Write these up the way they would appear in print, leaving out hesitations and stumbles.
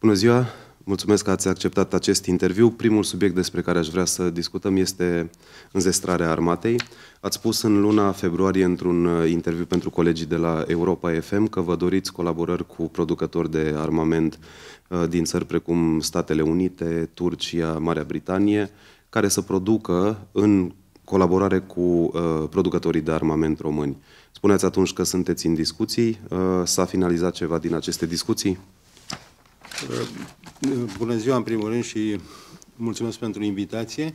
Bună ziua! Mulțumesc că ați acceptat acest interviu. Primul subiect despre care aș vrea să discutăm este înzestrarea armatei. Ați spus în luna februarie într-un interviu pentru colegii de la Europa FM că vă doriți colaborări cu producători de armament din țări precum Statele Unite, Turcia, Marea Britanie, care să producă în colaborare cu producătorii de armament români. Spuneați atunci că sunteți în discuții. S-a finalizat ceva din aceste discuții? Bună ziua, în primul rând, și mulțumesc pentru invitație.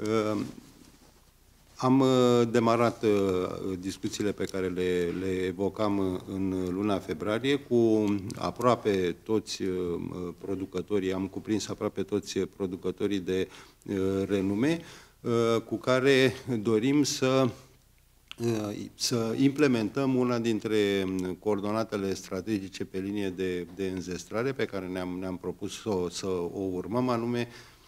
Am demarat discuțiile pe care le evocam în luna februarie cu aproape toți producătorii, am cuprins aproape toți producătorii de renume, cu care dorim să implementăm una dintre coordonatele strategice pe linie de înzestrare pe care ne-am propus să o urmăm, anume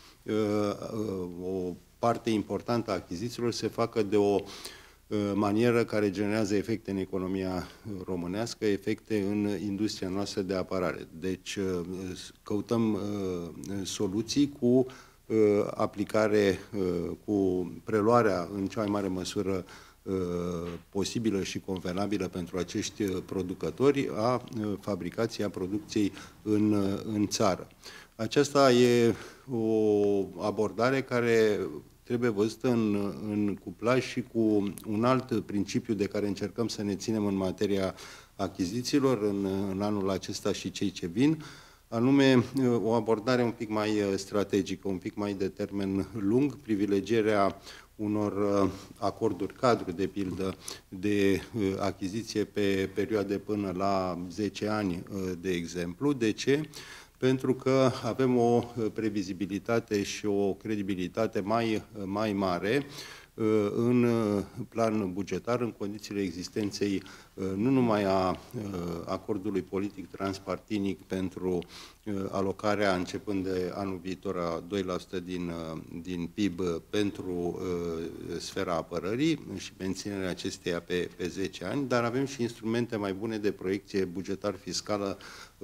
o parte importantă a achizițiilor se facă de o manieră care generează efecte în economia românească, efecte în industria noastră de apărare. Deci căutăm soluții cu aplicare, cu preluarea în cea mai mare măsură posibilă și convenabilă pentru acești producători a fabricației, a producției în țară. Aceasta e o abordare care trebuie văzută în cuplaj și cu un alt principiu de care încercăm să ne ținem în materia achizițiilor în anul acesta și cei ce vin, anume o abordare un pic mai strategică, un pic mai de termen lung, privilegierea unor acorduri cadru, de pildă, de achiziție pe perioade până la 10 ani, de exemplu. De ce? Pentru că avem o previzibilitate și o credibilitate mai mare în plan bugetar, în condițiile existenței nu numai a acordului politic transpartinic pentru alocarea, începând de anul viitor, a 2% din PIB pentru sfera apărării și menținerea acesteia pe 10 ani, dar avem și instrumente mai bune de proiecție bugetar-fiscală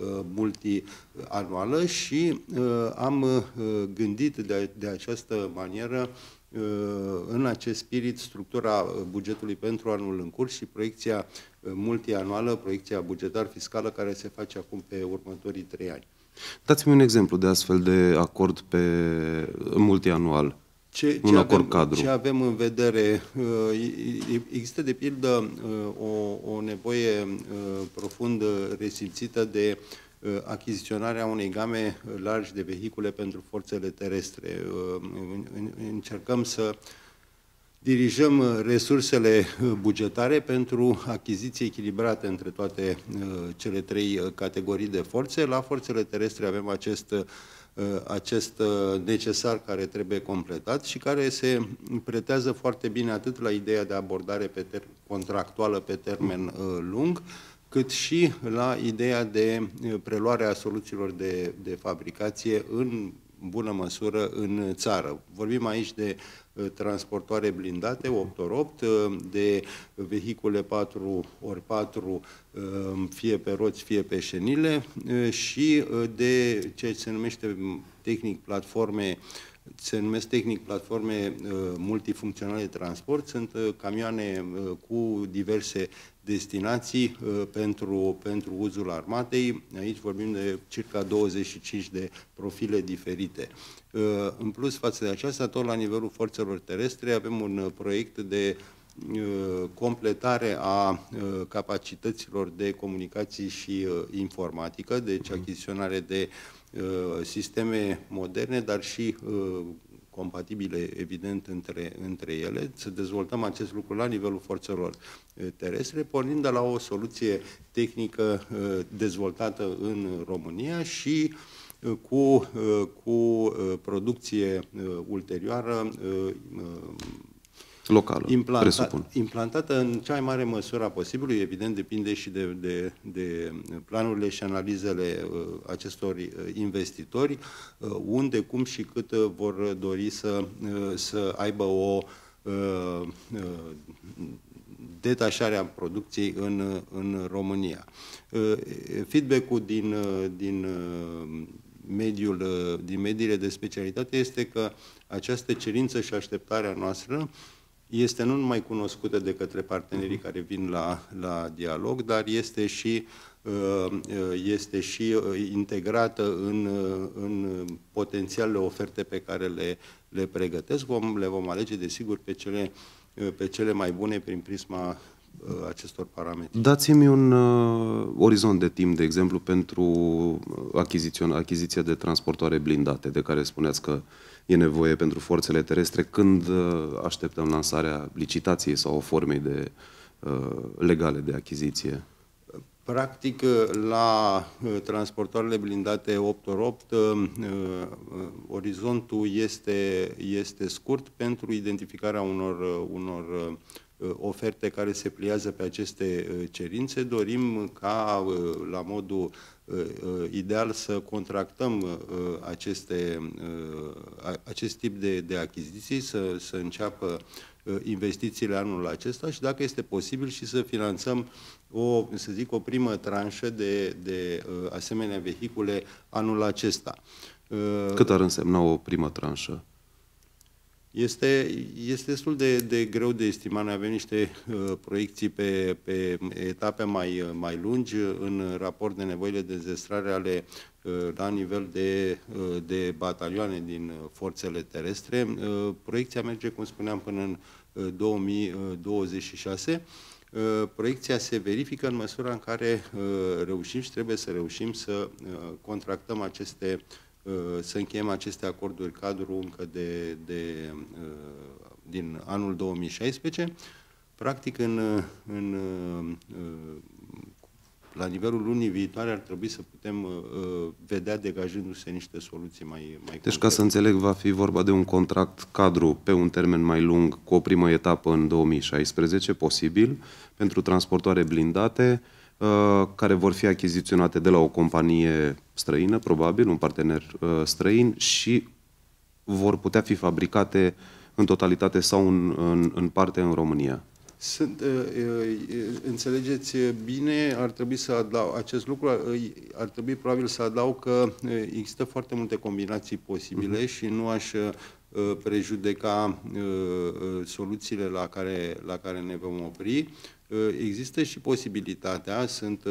multianuală și am gândit de această manieră în acest spirit structura bugetului pentru anul în curs și proiecția multianuală, proiecția bugetar-fiscală care se face acum pe următorii 3 ani. Dați-mi un exemplu de astfel de acord pe multianual, un acord cadru. Ce avem în vedere? Există, de pildă, o nevoie profund resimțită de achiziționarea unei game largi de vehicule pentru forțele terestre. Încercăm să dirijăm resursele bugetare pentru achiziții echilibrate între toate cele 3 categorii de forțe. La forțele terestre avem acest necesar care trebuie completat și care se pretează foarte bine atât la ideea de abordare contractuală pe termen lung, cât și la ideea de preluare a soluțiilor de fabricație în bună măsură în țară. Vorbim aici de transportoare blindate 8x8, de vehicule 4x4, fie pe roți, fie pe șenile, și de ce se numește tehnic platforme, multifuncționale de transport. Sunt camioane cu diverse destinații pentru uzul armatei. Aici vorbim de circa 25 de profile diferite. În plus, față de aceasta, tot la nivelul forțelor terestre, avem un proiect de completare a capacităților de comunicații și informatică, deci achiziționare de sisteme moderne, dar și compatibile, evident, între ele, să dezvoltăm acest lucru la nivelul forțelor terestre, pornind de la o soluție tehnică dezvoltată în România și cu producție ulterioară locală, implantată în cea mai mare măsură a posibilului. Evident, depinde și de planurile și analizele acestor investitori, unde, cum și cât vor dori să aibă o detașare a producției în România. Feedback-ul din din mediile de specialitate este că această cerință și așteptarea noastră este nu numai cunoscută de către partenerii care vin la dialog, dar este și integrată în potențialele oferte pe care le pregătesc. Le vom alege, desigur, pe cele mai bune prin prisma acestor parametri. Dați-mi un orizont de timp, de exemplu, pentru achiziția de transportoare blindate, de care spuneați că e nevoie pentru forțele terestre. Când așteptăm lansarea licitației sau formei legale de achiziție? Practic, la transportoarele blindate 8x8, orizontul este scurt pentru identificarea unor oferte care se pliază pe aceste cerințe. Dorim ca, la modul ideal, să contractăm acest tip de achiziții, să înceapă investițiile anul acesta și, dacă este posibil, și să finanțăm o primă tranșă de asemenea vehicule anul acesta. Cât ar însemna o primă tranșă? Este destul de greu de estimat. Noi avem niște proiecții pe etape mai lungi în raport de nevoile de înzestrare la nivel de batalioane din forțele terestre. Proiecția merge, cum spuneam, până în 2026. Proiecția se verifică în măsura în care reușim și trebuie să reușim să contractăm să încheiem aceste acorduri cadru încă din anul 2016. Practic, la nivelul lunii viitoare ar trebui să putem vedea degajându-se niște soluții mai concrete. Deci, ca să înțeleg, va fi vorba de un contract cadru pe un termen mai lung, cu o primă etapă în 2016, posibil, pentru transportoare blindate, care vor fi achiziționate de la o companie străină, probabil, un partener străin, și vor putea fi fabricate în totalitate sau în parte în România. Înțelegeți bine, ar trebui să adaug acest lucru, ar trebui probabil să adaug că există foarte multe combinații posibile și nu aș prejudeca soluțiile la care ne vom opri. Există și posibilitatea, sunt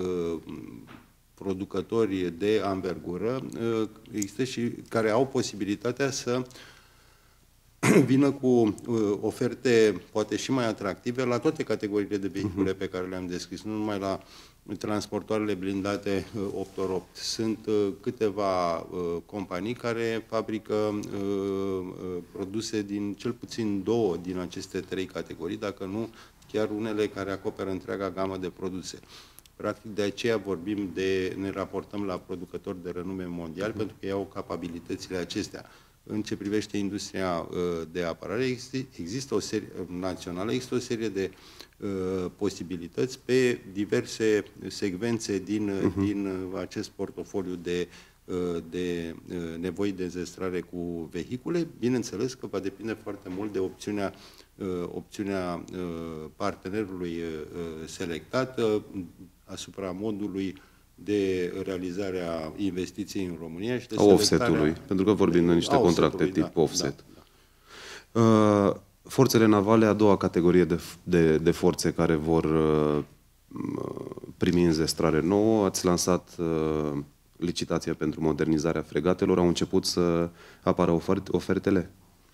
producători de anvergură, există și care au posibilitatea să vină cu oferte poate și mai atractive la toate categoriile de vehicule pe care le-am descris, nu numai la transportoarele blindate 8x8. Sunt câteva companii care fabrică produse din cel puțin 2 din aceste 3 categorii, dacă nu chiar unele care acoperă întreaga gamă de produse. Practic, de aceea ne raportăm la producători de renume mondial, pentru că au capabilitățile acestea. În ce privește industria de apărare, există o serie națională, există o serie de posibilități pe diverse secvențe din acest portofoliu de nevoi de înzestrare cu vehicule. Bineînțeles că va depinde foarte mult de opțiunea partenerului selectat asupra modului de realizarea investiției în România și de offset-ului, pentru că vorbim de niște contracte tip offset. Da. Forțele navale, a doua categorie de forțe care vor primi înzestrare nouă. Ați lansat licitația pentru modernizarea fregatelor. Au început să apară ofertele?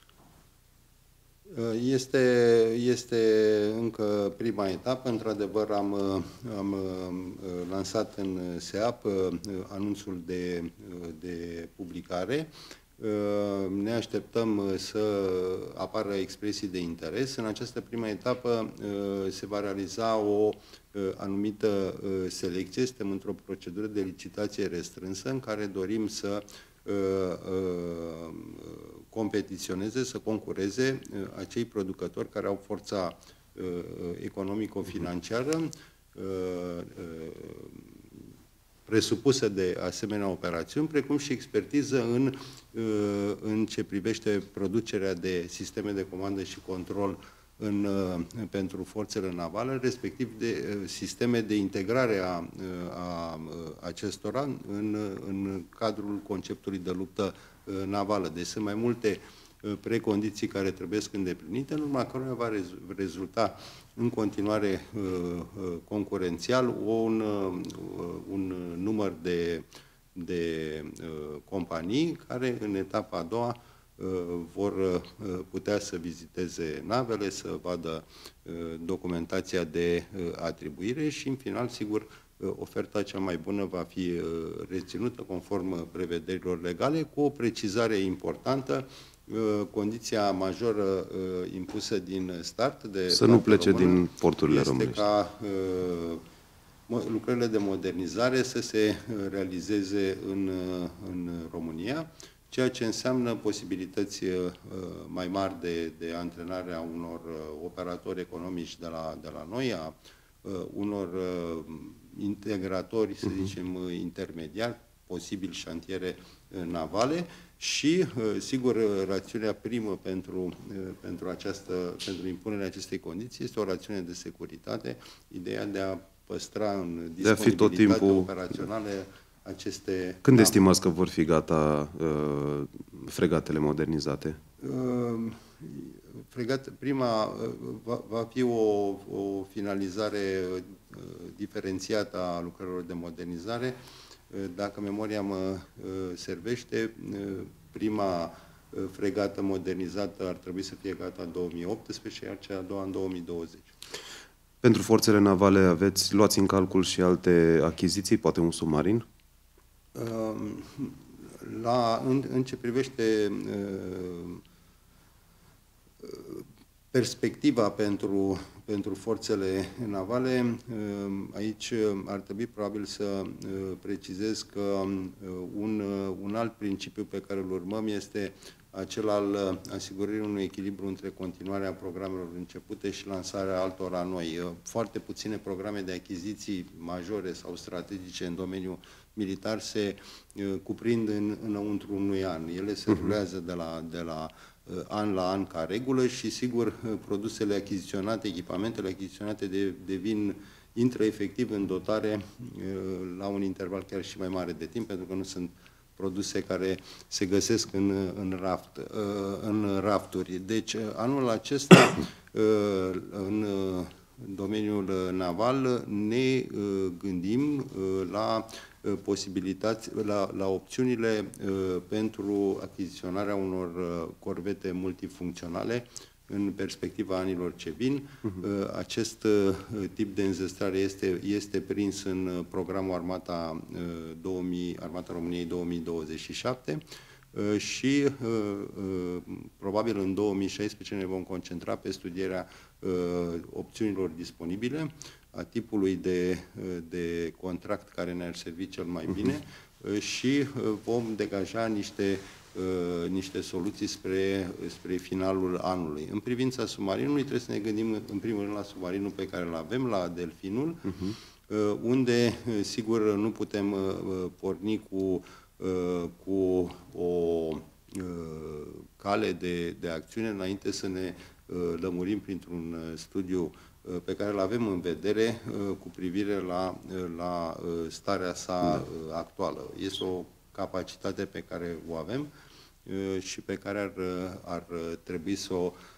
Este încă prima etapă. Într-adevăr, am lansat în SEAP anunțul de publicare. Ne așteptăm să apară expresii de interes. În această primă etapă se va realiza o anumită selecție. Suntem într-o procedură de licitație restrânsă în care dorim să competiționeze, să concureze acei producători care au forța economico-financiară presupusă de asemenea operațiuni, precum și expertiză în ce privește producerea de sisteme de comandă și control pentru forțele navale, respectiv de sisteme de integrare a acestora în cadrul conceptului de luptă navală. Deci sunt mai multe precondiții care trebuie îndeplinite, în urma căruia va rezulta în continuare concurențial un număr de companii care în etapa a doua vor putea să viziteze navele, să vadă documentația de atribuire și, în final, sigur, oferta cea mai bună va fi reținută conform prevederilor legale, cu o precizare importantă: condiția majoră impusă din start de să nu plece din porturile românești. Ca lucrările de modernizare să se realizeze în România, ceea ce înseamnă posibilități mai mari de antrenare a unor operatori economici de la noi, a unor integratori, să zicem, intermediari, posibil șantiere navale și, sigur, rațiunea primă pentru impunerea acestei condiții este o rațiune de securitate, ideea de a păstra în disponibilitate operațională aceste... Când estimați că vor fi gata fregatele modernizate? Prima va fi o finalizare diferențiată a lucrărilor de modernizare. Dacă memoria mă servește, prima fregată modernizată ar trebui să fie gata în 2018, iar cea a doua în 2020. Pentru forțele navale luați în calcul și alte achiziții, poate un submarin? În ce privește perspectiva pentru forțele navale, aici ar trebui probabil să precizez că un alt principiu pe care îl urmăm este acel al asigurării unui echilibru între continuarea programelor începute și lansarea altora noi. Foarte puține programe de achiziții majore sau strategice în domeniul militar se cuprind înăuntru unui an. Ele se rulează de la an la an ca regulă și, sigur, produsele achiziționate, echipamentele achiziționate intră efectiv în dotare la un interval chiar și mai mare de timp, pentru că nu sunt produse care se găsesc în rafturi. Deci, anul acesta, în domeniul naval, ne gândim la posibilități, la opțiunile pentru achiziționarea unor corvete multifuncționale în perspectiva anilor ce vin. Acest tip de înzestrare este prins în programul Armata României 2027 și probabil în 2016 ne vom concentra pe studierea opțiunilor disponibile, a tipului de contract care ne-ar servi cel mai bine și vom degaja niște soluții spre finalul anului. În privința submarinului, trebuie să ne gândim în primul rând la submarinul pe care îl avem, la Delfinul, unde, sigur, nu putem porni cu o cale de acțiune înainte să ne lămurim printr-un studiu pe care îl avem în vedere cu privire la starea sa actuală. Este o capacitate pe care o avem și pe care ar trebui să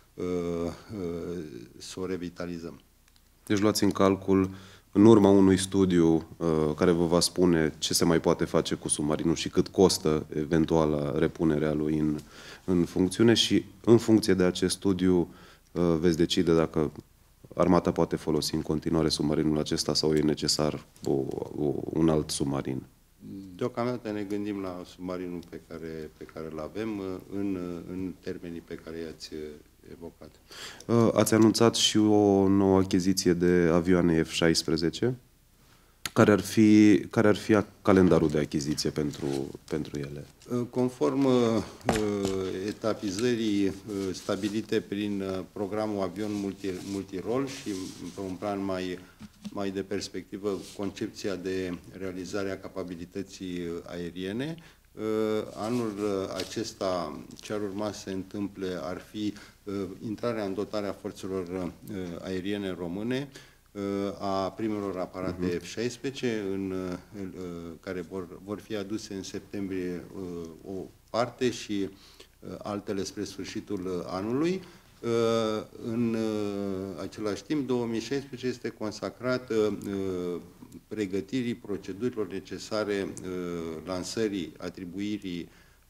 o revitalizăm. Deci luați în calcul, în urma unui studiu care vă va spune ce se mai poate face cu submarinul și cât costă eventuala repunerea lui în funcțiune și în funcție de acest studiu veți decide dacă armata poate folosi în continuare submarinul acesta sau e necesar un alt submarin. Deocamdată ne gândim la submarinul pe care îl avem în termenii pe care i-ați evocat. Ați anunțat și o nouă achiziție de avioane F-16. Care ar fi calendarul de achiziție pentru ele? Conform etapizării stabilite prin programul Avion Multirol și pe un plan mai de perspectivă, concepția de realizare a capabilității aeriene, anul acesta ce ar urma să se întâmple ar fi intrarea în dotarea forțelor aeriene române a primelor aparate F-16, care vor fi aduse în septembrie o parte și altele spre sfârșitul anului. În același timp, 2016 este consacrat pregătirii procedurilor necesare lansării, atribuirii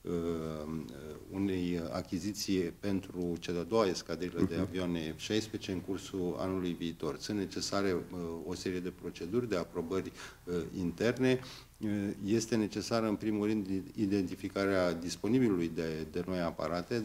unei achiziții pentru cea de-a doua escadrilă de avioane F-16 în cursul anului viitor. Sunt necesare o serie de proceduri, de aprobări interne. Este necesară, în primul rând, identificarea disponibilului de noi aparate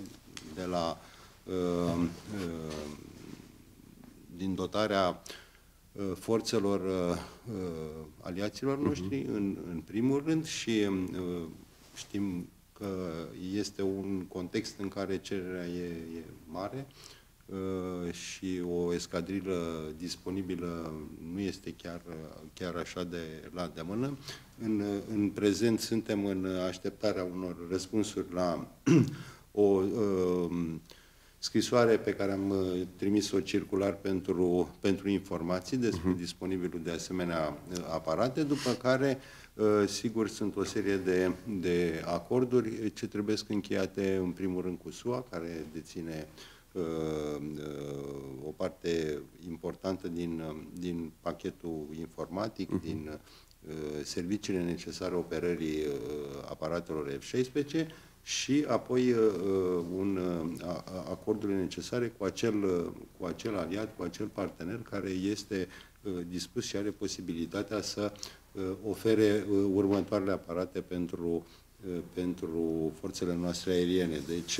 din dotarea forțelor aliaților noștri, în primul rând, și știm că este un context în care cererea e mare și o escadrilă disponibilă nu este chiar așa de la îndemână. În prezent suntem în așteptarea unor răspunsuri la o scrisoare pe care am trimis-o circular pentru informații despre disponibilul de asemenea aparate, după care, sigur, sunt o serie de acorduri ce trebuie încheiate, în primul rând, cu SUA, care deține o parte importantă din pachetul informatic, din serviciile necesare operării aparatelor F-16, și apoi acordurile necesare cu acel aliat, cu acel partener care este dispus și are posibilitatea să ofere următoarele aparate pentru forțele noastre aeriene. Deci,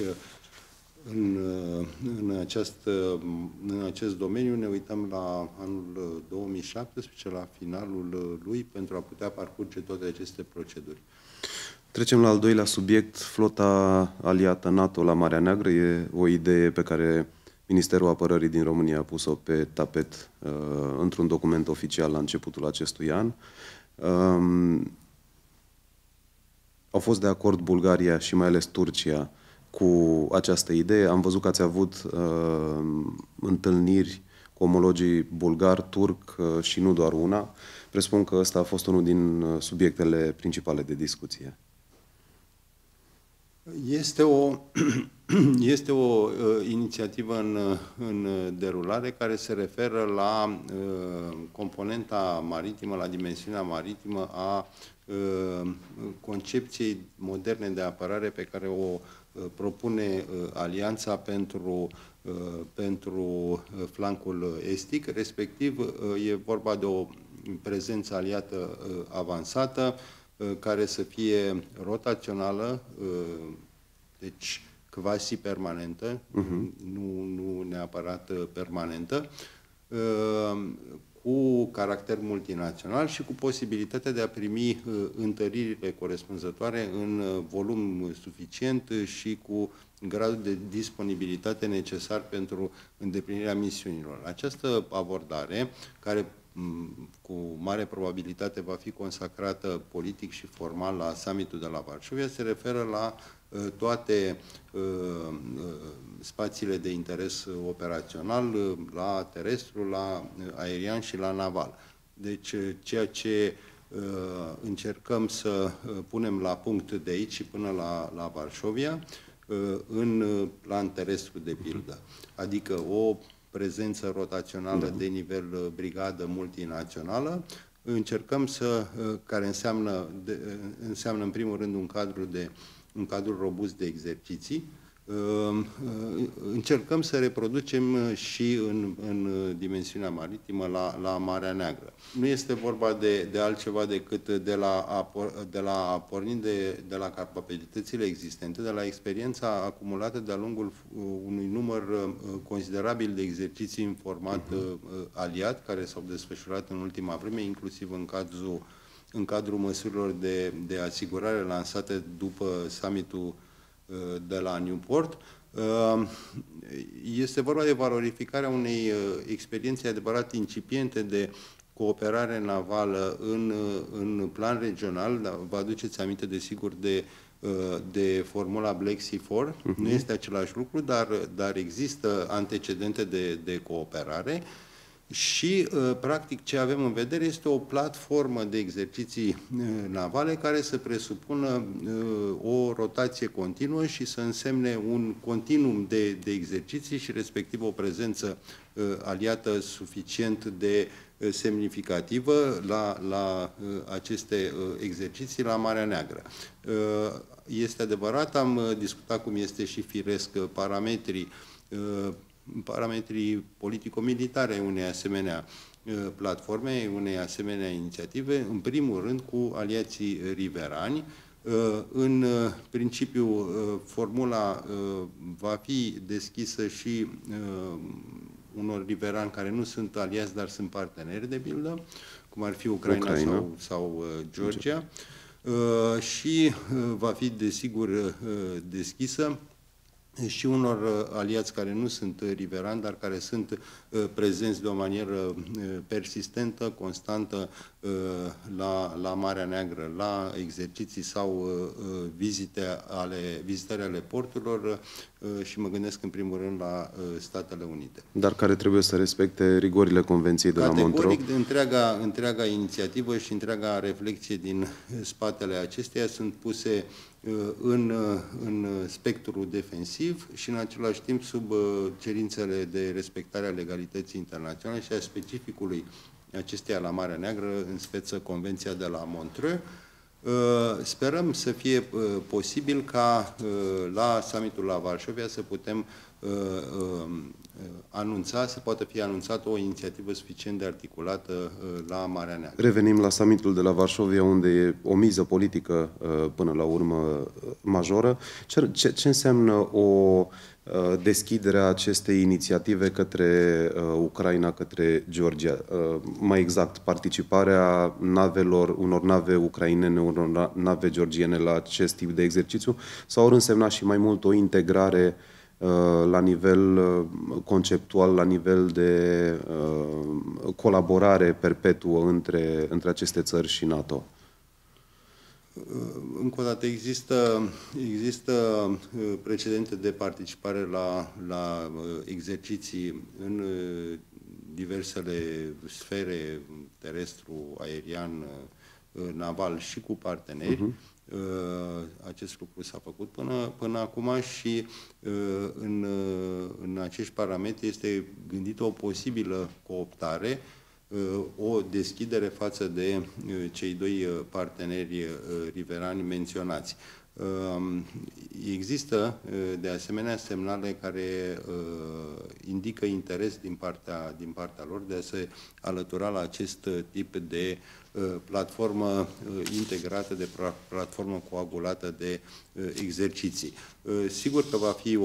în acest domeniu ne uităm la anul 2017, la finalul lui, pentru a putea parcurge toate aceste proceduri. Trecem la al doilea subiect, flota aliată NATO la Marea Neagră. E o idee pe care Ministerul Apărării din România a pus-o pe tapet într-un document oficial la începutul acestui an. Au fost de acord Bulgaria și mai ales Turcia cu această idee. Am văzut că ați avut întâlniri cu omologii bulgar, turc și nu doar una. Presupun că ăsta a fost unul din subiectele principale de discuție. Este o inițiativă în derulare care se referă la componenta maritimă, la dimensiunea maritimă a concepției moderne de apărare pe care o propune Alianța pentru flancul estic, respectiv e vorba de o prezență aliată avansată, care să fie rotațională, deci quasi permanentă, nu neapărat permanentă, cu caracter multinațional și cu posibilitatea de a primi întăririle corespunzătoare în volum suficient și cu gradul de disponibilitate necesar pentru îndeplinirea misiunilor. Această abordare, care cu mare probabilitate va fi consacrată politic și formal la summitul de la Varșovia, se referă la toate spațiile de interes operațional, la terestru, la aerian și la naval. Deci, ceea ce încercăm să punem la punct de aici și până la Varșovia, în plan terestru, de pildă, adică o prezență rotațională de nivel brigadă multinațională, încercăm care înseamnă în primul rând un cadru robust de exerciții. Încercăm să reproducem și în dimensiunea maritimă la Marea Neagră. Nu este vorba de altceva decât de la pornind de la capabilitățile existente, de la experiența acumulată de-a lungul unui număr considerabil de exerciții în format aliat, care s-au desfășurat în ultima vreme, inclusiv în cadrul măsurilor de asigurare lansate după summitul de la Newport. Este vorba de valorificarea unei experiențe adevărat incipiente de cooperare navală în plan regional. Vă aduceți aminte, desigur, de de formula Black Sea 4. Nu este același lucru, dar există antecedente de cooperare. Și, practic, ce avem în vedere este o platformă de exerciții navale care să presupună o rotație continuă și să însemne un continuum de exerciții și, respectiv, o prezență aliată suficient de semnificativă la aceste exerciții la Marea Neagră. Este adevărat, am discutat cum este și firesc parametrii politico-militare unei asemenea platforme, unei asemenea inițiative, în primul rând cu aliații riverani. În principiu, formula va fi deschisă și unor riverani care nu sunt aliați, dar sunt parteneri, de pildă, cum ar fi Ucraina. Sau Georgia, și va fi, desigur, deschisă și unor aliați care nu sunt riverani, dar care sunt prezenți de o manieră persistentă, constantă la Marea Neagră, la exerciții sau vizitări ale porturilor și mă gândesc în primul rând la Statele Unite. Dar care trebuie să respecte rigorile Convenției de la Montreux? Categoric, întreaga inițiativă și întreaga reflexie din spatele acesteia sunt puse în spectrul defensiv și în același timp sub cerințele de respectare a legalității internaționale și a specificului acesteia la Marea Neagră, în speță Convenția de la Montreux. Sperăm să fie posibil ca la summitul la Varșovia să putem să poată fi anunțată o inițiativă suficient de articulată la Marea Neagră. Revenim la summitul de la Varșovia, unde e o miză politică până la urmă majoră. Ce înseamnă o deschidere a acestei inițiative către Ucraina, către Georgia? Mai exact, participarea unor nave ucrainene, unor nave georgiene la acest tip de exercițiu, sau ar însemna și mai mult o integrare la nivel conceptual, la nivel de colaborare perpetuă între aceste țări și NATO? Încă o dată, există precedente de participare la exerciții în diversele sfere, terestru, aerian, naval și cu parteneri. Acest lucru s-a făcut până acum și în acești parametri este gândită o posibilă cooptare, o deschidere față de cei doi parteneri riverani menționați. Există, de asemenea, semnale care indică interes din partea lor de a se alătura la acest tip de platformă integrată, de platformă coagulată de exerciții. Sigur că va fi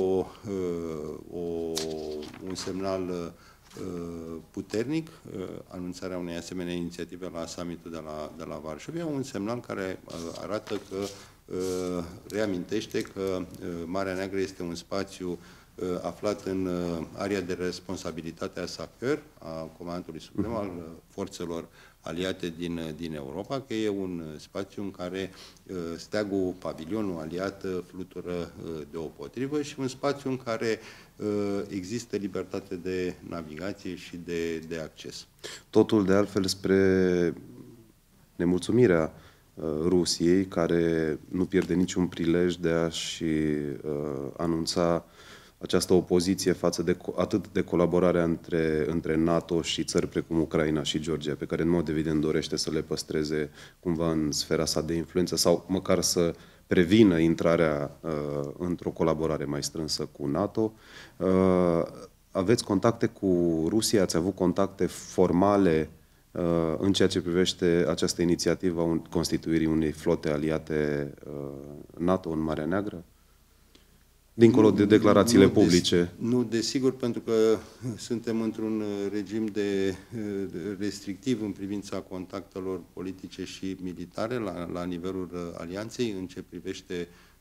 un semnal puternic, anunțarea unei asemenea inițiative la summitul de la Varșovia, un semnal care arată că reamintește că Marea Neagră este un spațiu aflat în area de responsabilitate a SACEUR, a Comandului Suprem al forțelor aliate din Europa, că e un spațiu în care steagul, pavilionul aliat flutură deopotrivă și un spațiu în care există libertate de navigație și de acces. Totul, de altfel, spre nemulțumirea Rusiei, care nu pierde niciun prilej de a-și anunța această opoziție față de atât de colaborarea între NATO și țări precum Ucraina și Georgia, pe care în mod evident dorește să le păstreze cumva în sfera sa de influență sau măcar să prevină intrarea într-o colaborare mai strânsă cu NATO. Aveți contacte cu Rusia? Ați avut contacte formale în ceea ce privește această inițiativă a constituirii unei flote aliate NATO în Marea Neagră? Dincolo de declarațiile publice. Nu, desigur, pentru că suntem într-un regim restrictiv în privința contactelor politice și militare la nivelul alianței. În ce privește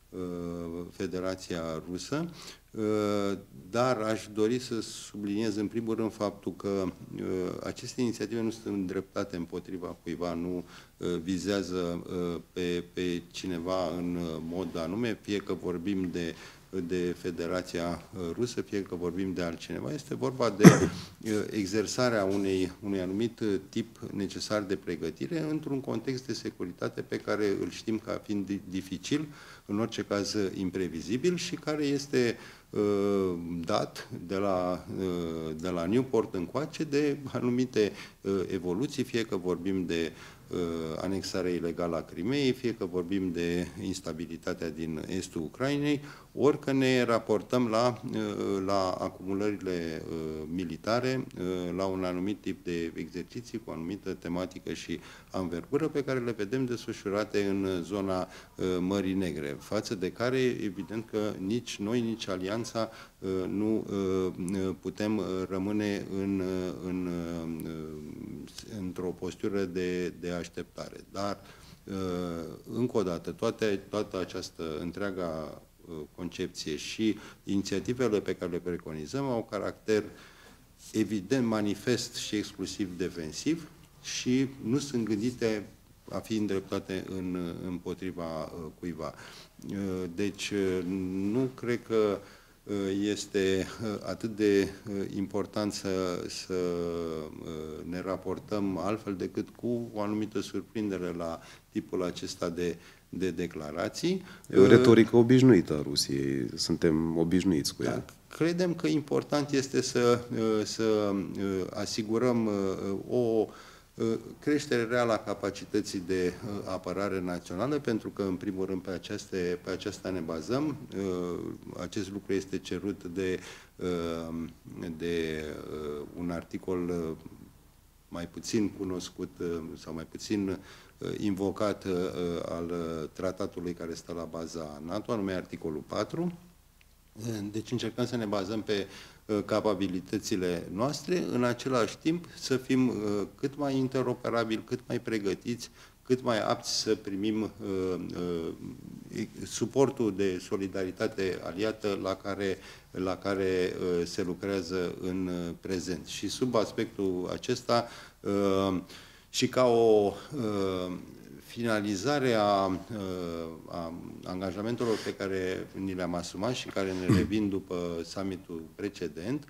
Federația Rusă, dar aș dori să subliniez în primul rând faptul că aceste inițiative nu sunt îndreptate împotriva cuiva, nu vizează pe cineva în mod anume, fie că vorbim de Federația Rusă, fie că vorbim de altcineva. Este vorba de exersarea unui anumit tip necesar de pregătire într-un context de securitate pe care îl știm ca fiind dificil, în orice caz imprevizibil și care este dat de la Newport încoace de anumite evoluții, fie că vorbim de anexarea ilegală a Crimeei, fie că vorbim de instabilitatea din estul Ucrainei, ori că ne raportăm la acumulările militare, la un anumit tip de exerciții cu o anumită tematică și anvergură pe care le vedem desfășurate în zona Mării Negre, față de care, evident că nici noi, nici Alianța nu putem rămâne într-o postură de așteptare. Dar, încă o dată, toată această întreaga concepție și inițiativele pe care le preconizăm au caracter evident, manifest și exclusiv defensiv și nu sunt gândite a fi îndreptate împotriva cuiva. Deci, nu cred că este atât de important să ne raportăm altfel decât cu o anumită surprindere la tipul acesta de declarații. E o retorică obișnuită a Rusiei, suntem obișnuiți cu ea. Da, credem că important este să asigurăm o creștere reală a capacității de apărare națională, pentru că, în primul rând, pe aceasta ne bazăm. Acest lucru este cerut de un articol mai puțin cunoscut sau mai puțin invocat al tratatului care stă la baza NATO, anume articolul 4. Deci încercăm să ne bazăm pe capabilitățile noastre, în același timp să fim cât mai interoperabili, cât mai pregătiți, cât mai apți să primim suportul de solidaritate aliată la care se lucrează în prezent. Și sub aspectul acesta, și ca o finalizare a angajamentelor pe care ni le-am asumat și care ne revin după summitul precedent,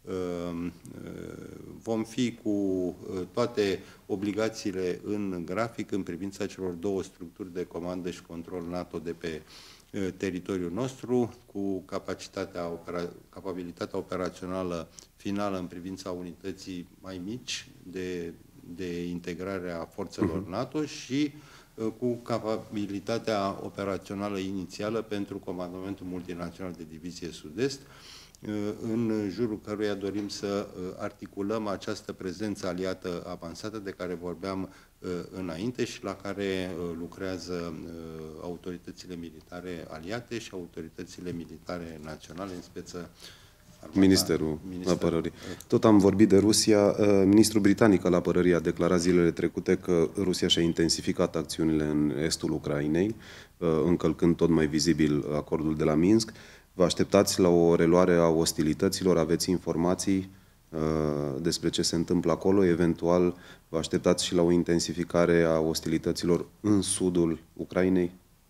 vom fi cu toate obligațiile în grafic în privința celor două structuri de comandă și control NATO de pe teritoriul nostru, cu capabilitatea operațională finală în privința unității mai mici de integrare a forțelor NATO și cu capabilitatea operațională inițială pentru Comandamentul Multinațional de Divizie Sud-Est, în jurul căruia dorim să articulăm această prezență aliată avansată de care vorbeam înainte și la care lucrează autoritățile militare aliate și autoritățile militare naționale, în speță Ministerul Apărării. Tot am vorbit de Rusia. Ministrul britanic al Apărării a declarat zilele trecute că Rusia și-a intensificat acțiunile în estul Ucrainei, încălcând tot mai vizibil acordul de la Minsk. Vă așteptați la o reluare a ostilităților? Aveți informații despre ce se întâmplă acolo? Eventual, vă așteptați și la o intensificare a ostilităților în sudul Ucrainei?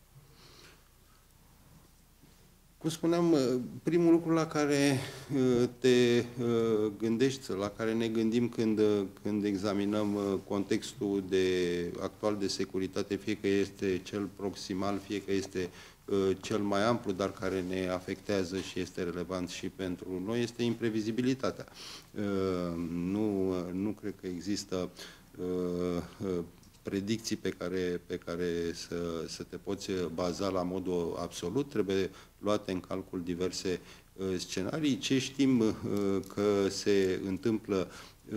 Cum spuneam, primul lucru la care te gândești, la care ne gândim când examinăm contextul actual de securitate, fie că este cel proximal, fie că este cel mai amplu, dar care ne afectează și este relevant și pentru noi, este imprevizibilitatea. Nu cred că există predicții pe care să te poți baza la modul absolut. Trebuie luate în calcul diverse scenarii. Ce știm că se întâmplă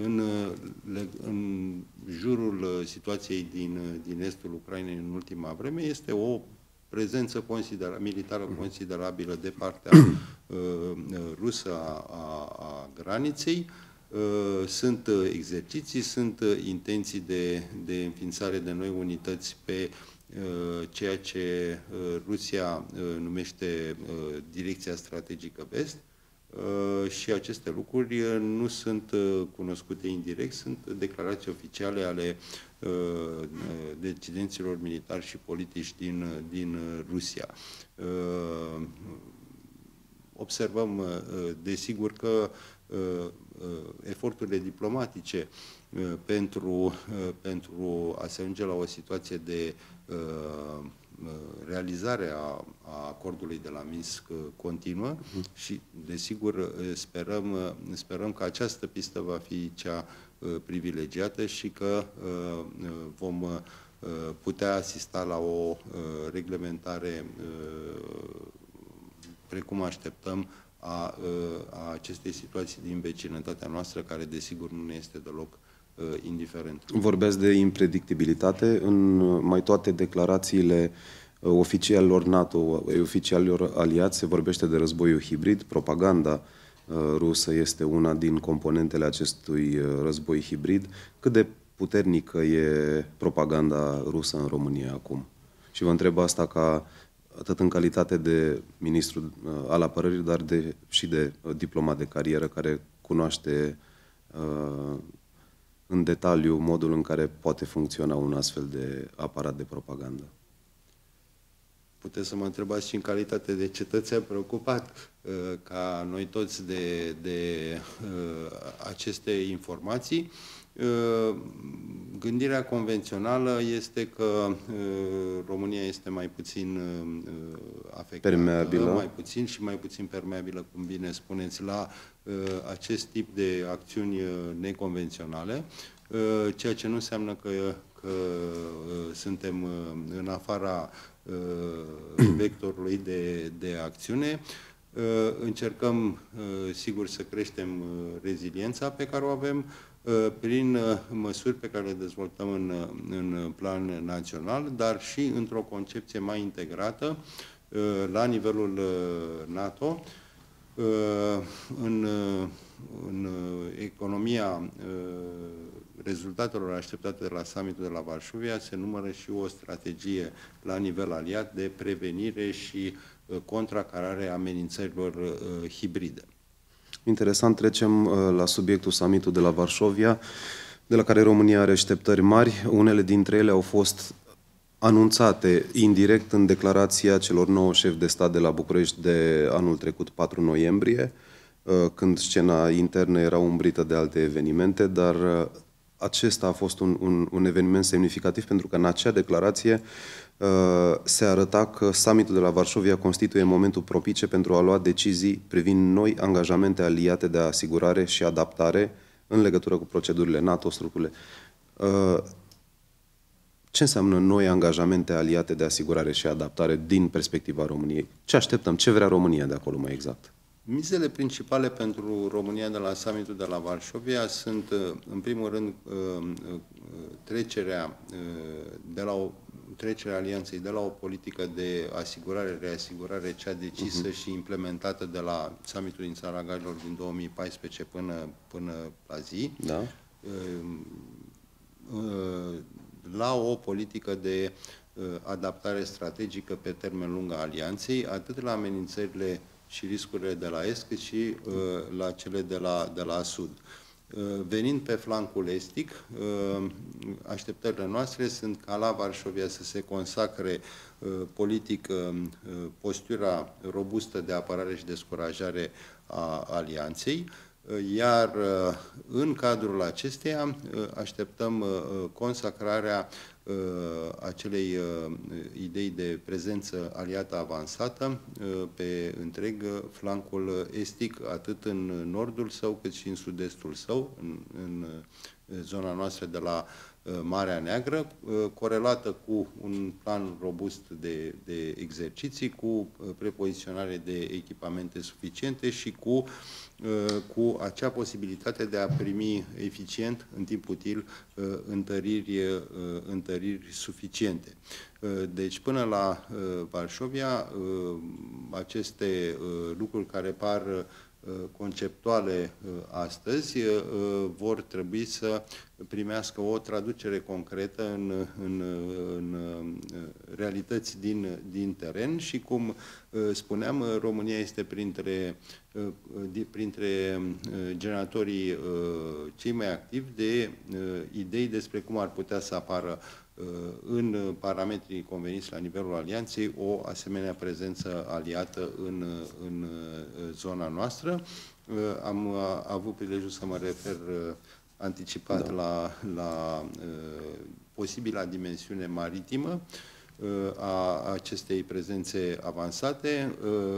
în jurul situației din estul Ucrainei în ultima vreme este o prezență militară considerabilă de partea rusă a graniței, Sunt exerciții, sunt intenții de înființare de noi unități pe ceea ce Rusia numește Direcția Strategică Vest, și aceste lucruri nu sunt cunoscute indirect, sunt declarații oficiale ale decidenților militari și politici din Rusia. Observăm, desigur, că eforturile diplomatice pentru a se ajunge la o situație de realizare a acordului de la Minsk continuă și, desigur, sperăm că această pistă va fi cea privilegiată și că vom putea asista la o reglementare precum așteptăm a acestei situații din vecinătatea noastră, care desigur nu ne este deloc indiferent. Vorbeați de impredictibilitate. În mai toate declarațiile oficialilor NATO, oficialilor aliați, se vorbește de războiul hibrid. Propaganda rusă este una din componentele acestui război hibrid. Cât de puternică e propaganda rusă în România acum? Și vă întreb asta atât în calitate de ministru al apărării, dar și de diplomat de carieră care cunoaște în detaliu modul în care poate funcționa un astfel de aparat de propagandă. Puteți să mă întrebați și în calitate de cetățean preocupat ca noi toți de aceste informații. Gândirea convențională este că România este mai puțin afectată, permeabilă. mai puțin permeabilă, cum bine spuneți, la acest tip de acțiuni neconvenționale, ceea ce nu înseamnă că suntem în afara vectorului de acțiune. Încercăm, sigur, să creștem reziliența pe care o avem prin măsuri pe care le dezvoltăm în plan național, dar și într-o concepție mai integrată la nivelul NATO, în economia rezultatelor așteptate de la summitul de la Varșovia se numără și o strategie la nivel aliat de prevenire și contracarare a amenințărilor hibride. Interesant, trecem la subiectul summitului de la Varșovia, de la care România are așteptări mari. Unele dintre ele au fost anunțate indirect în declarația celor 9 șefi de stat de la București de anul trecut, 4 noiembrie, când scena internă era umbrită de alte evenimente, dar acesta a fost un eveniment semnificativ pentru că în acea declarație se arăta că summitul de la Varșovia constituie momentul propice pentru a lua decizii privind noi angajamente aliate de asigurare și adaptare în legătură cu procedurile NATO, structurile. Ce înseamnă noi angajamente aliate de asigurare și adaptare din perspectiva României? Ce așteptăm? Ce vrea România de acolo mai exact? Mizele principale pentru România de la summitul de la Varșovia sunt, în primul rând, trecerea alianței de la o politică de asigurare, reasigurare, cea decisă și implementată de la summitul din Țara Galilor din 2014 până la zi, da, la o politică de adaptare strategică pe termen lung a alianței, atât la amenințările și riscurile de la est, cât și la cele de la sud. Venind pe flancul estic, așteptările noastre sunt ca la Varșovia să se consacre politic postura robustă de apărare și descurajare a alianței, iar în cadrul acesteia așteptăm consacrarea acelei idei de prezență aliată avansată pe întreg flancul estic, atât în nordul său, cât și în sud-estul său, în zona noastră de la Marea Neagră, corelată cu un plan robust de exerciții, cu prepoziționare de echipamente suficiente și cu acea posibilitate de a primi eficient, în timp util, întăriri suficiente. Deci, până la Varșovia, aceste lucruri care par conceptuale astăzi vor trebui să primească o traducere concretă în realități din teren și, cum spuneam, România este printre generatorii cei mai activi de idei despre cum ar putea să apară în parametrii conveniți la nivelul alianței o asemenea prezență aliată în zona noastră. Am avut prilejul să mă refer anticipat la posibila dimensiune maritimă a acestei prezențe avansate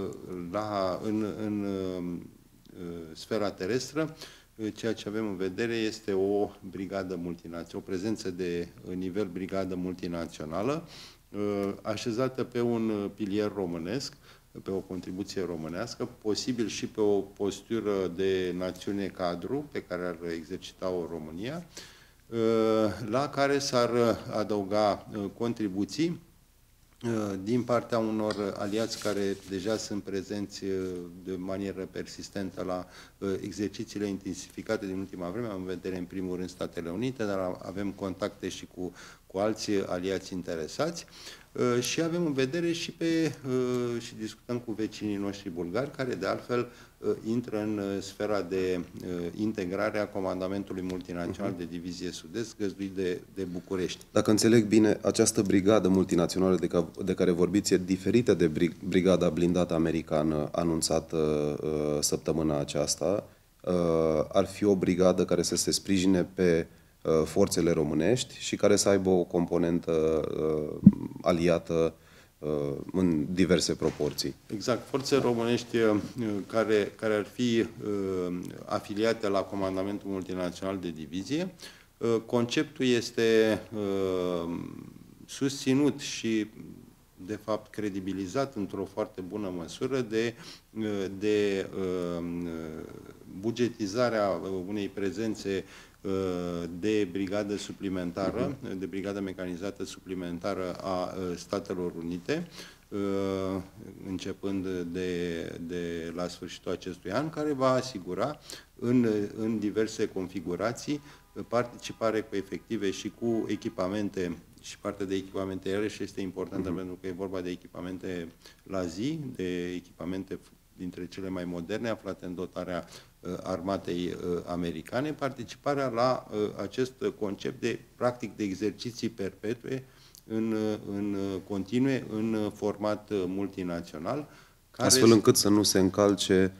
în sfera terestră. Ceea ce avem în vedere este o brigadă multinațională, o prezență de nivel brigadă multinațională, așezată pe un pilier românesc, pe o contribuție românească, posibil și pe o postură de națiune cadru pe care ar exercita-o România, la care s-ar adăuga contribuții din partea unor aliați care deja sunt prezenți de manieră persistentă la exercițiile intensificate din ultima vreme, am în vedere în primul rând Statele Unite, dar avem contacte și cu alți aliați interesați și avem în vedere și discutăm cu vecinii noștri bulgari, care de altfel intră în sfera de integrare a Comandamentului Multinațional de Divizie Sud-Est, găzduit de București. Dacă înțeleg bine, această brigadă multinațională de care vorbiți e diferită de brigada blindată americană anunțată săptămâna aceasta. Ar fi o brigadă care să se sprijine pe forțele românești și care să aibă o componentă aliată în diverse proporții. Exact. Forțe românești care ar fi afiliate la Comandamentul Multinațional de Divizie. Conceptul este susținut și, de fapt, credibilizat într-o foarte bună măsură de bugetizarea unei prezențe de brigadă suplimentară, de brigadă mecanizată suplimentară a Statelor Unite, începând de la sfârșitul acestui an, care va asigura în diverse configurații participare cu efective și cu echipamente, și partea de echipamente iarăși este importantă pentru că e vorba de echipamente la zi, de echipamente dintre cele mai moderne, aflate în dotarea armatei americane, participarea la acest concept de, practic, de exerciții perpetue în continue, în format multinațional. Astfel încât să nu se încalce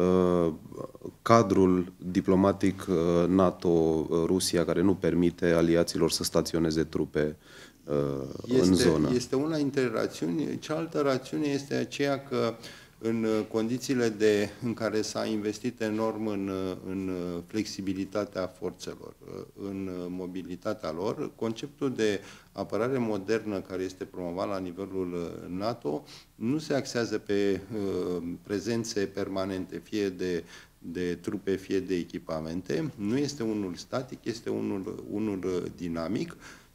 cadrul diplomatic NATO-Rusia, care nu permite aliaților să staționeze trupe în zonă. Este una dintre rațiuni. Cealaltă rațiune este aceea că în condițiile în care s-a investit enorm în flexibilitatea forțelor, în mobilitatea lor, conceptul de apărare modernă care este promovat la nivelul NATO nu se axează pe prezențe permanente, fie de trupe, fie de echipamente. Nu este unul static, este unul dinamic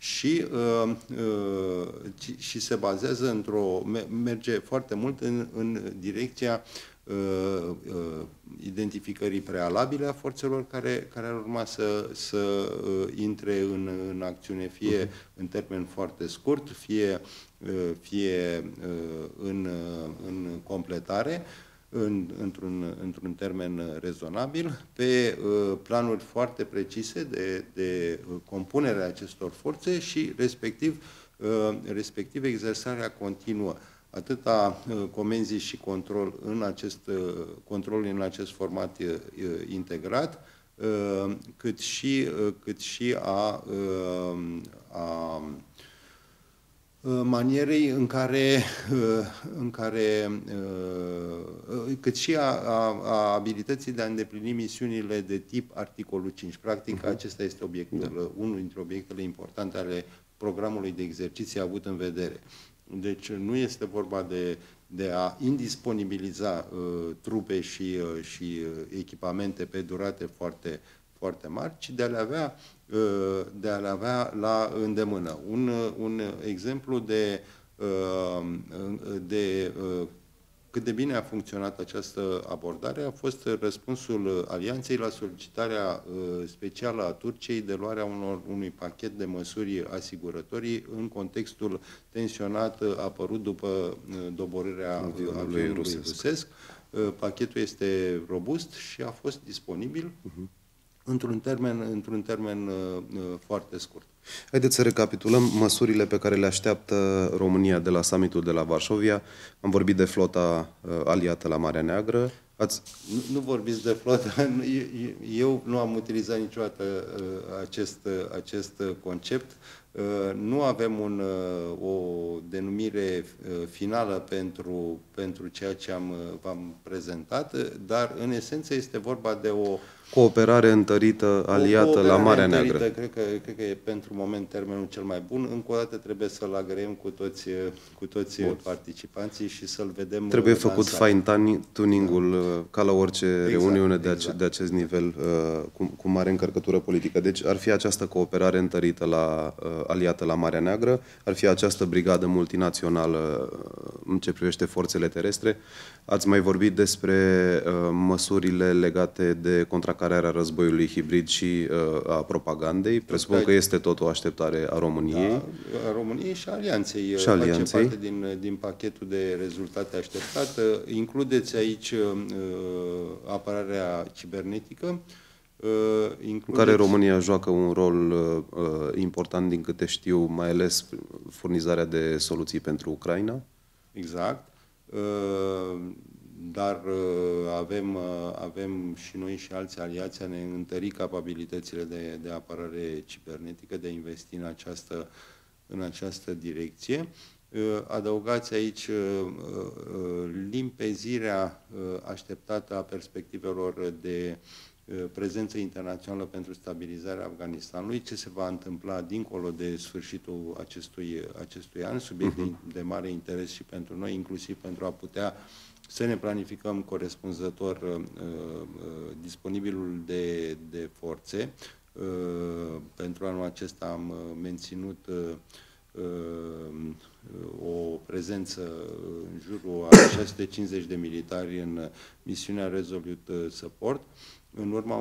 și se bazează merge foarte mult în direcția identificării prealabile a forțelor care ar urma să intre în acțiune, fie în termen foarte scurt, fie în completare, într-un termen rezonabil, pe planuri foarte precise de compunerea acestor forțe și respectiv exersarea continuă atât a comenzii și controlul în acest format integrat, cât și a manierei cât și a abilității de a îndeplini misiunile de tip articolul 5. Practic, acesta este unul dintre obiectele importante ale programului de exerciții avut în vedere. Deci nu este vorba de a indisponibiliza trupe și echipamente pe durate foarte, foarte mari, ci de a le avea la îndemână. Un exemplu de cât de bine a funcționat această abordare a fost răspunsul Alianței la solicitarea specială a Turciei de luarea unui pachet de măsuri asigurătorii în contextul tensionat apărut după doborârea avionului rusesc. Pachetul este robust și a fost disponibil într-un termen foarte scurt. Haideți să recapitulăm măsurile pe care le așteaptă România de la summitul de la Varșovia. Am vorbit de flota aliată la Marea Neagră. Nu vorbiți de flotă. Eu nu am utilizat niciodată acest concept. Nu avem o denumire finală pentru ceea ce v-am prezentat, dar în esență este vorba de o cooperare întărită, aliată la Marea Neagră. Cred că e pentru moment termenul cel mai bun. Încă o dată trebuie să-l agreem cu toți participanții și să-l vedem. Trebuie făcut fine-tuning-ul ca la orice reuniune de acest nivel cu mare încărcătură politică. Deci ar fi această cooperare întărită aliată la Marea Neagră, ar fi această brigadă multinațională în ce privește forțele terestre. Ați mai vorbit despre măsurile legate de contracararea războiului hibrid și a propagandei. Presupun că este tot o așteptare a României. Da, a României și a Alianței. Face parte din pachetul de rezultate așteptate. Includeți aici apărarea cibernetică. În care România joacă un rol important, din câte știu, mai ales furnizarea de soluții pentru Ucraina. Exact. Dar avem și noi și alți aliați a ne întări capabilitățile de apărare cibernetică, de a investi în această direcție. Adăugați aici limpezirea așteptată a perspectivelor de prezență internațională pentru stabilizarea Afganistanului, ce se va întâmpla dincolo de sfârșitul acestui an, subiect de mare interes și pentru noi, inclusiv pentru a putea să ne planificăm corespunzător disponibilul de forțe. Pentru anul acesta am menținut o prezență în jurul a 650 de militari în misiunea Resolute Support, în urma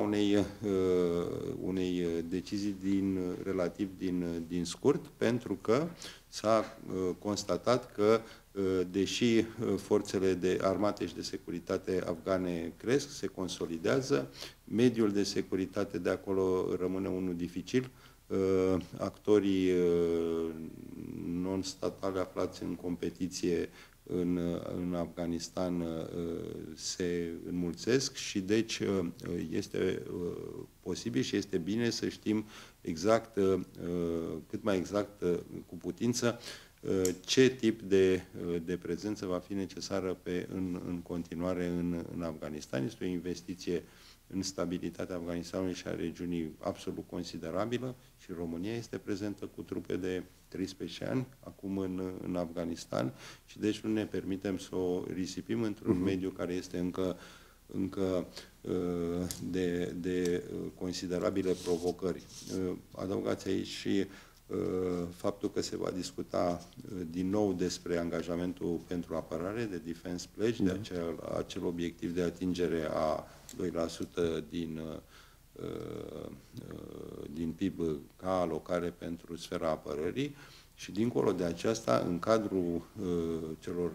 unei decizii relativ din scurt, pentru că s-a constatat că, deși forțele de armate și de securitate afgane cresc, se consolidează, mediul de securitate de acolo rămâne unul dificil. Actorii non-statali aflați în competiție în Afganistan se înmulțesc și deci este posibil și este bine să știm exact, cât mai exact cu putință, ce tip de prezență va fi necesară în continuare în Afganistan. Este o investiție în stabilitatea Afganistanului și a regiunii absolut considerabilă și România este prezentă cu trupe de 13 ani acum în Afganistan și deci nu ne permitem să o risipim într-un mediu care este încă de considerabile provocări. Adăugați aici și faptul că se va discuta din nou despre angajamentul pentru apărare, de Defense Pledge, de acel obiectiv de atingere a 2% din PIB ca alocare pentru sfera apărării și dincolo de aceasta, în cadrul celor